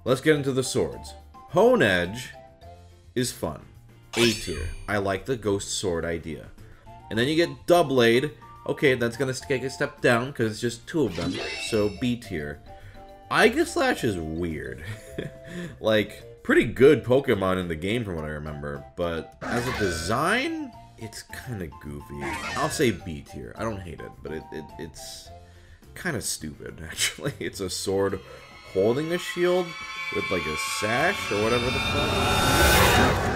let's get into the swords. Hone Edge is fun. A tier. I like the ghost sword idea. And then you get Doublade. Okay, that's gonna take a step down because it's just 2 of them. So B tier. AEGISLASH is weird. Like, pretty good Pokemon in the game from what I remember. But as a design, it's kind of goofy. I'll say B tier. I don't hate it, but it's kind of stupid, actually. It's a sword holding a shield with like a sash or whatever the fuck.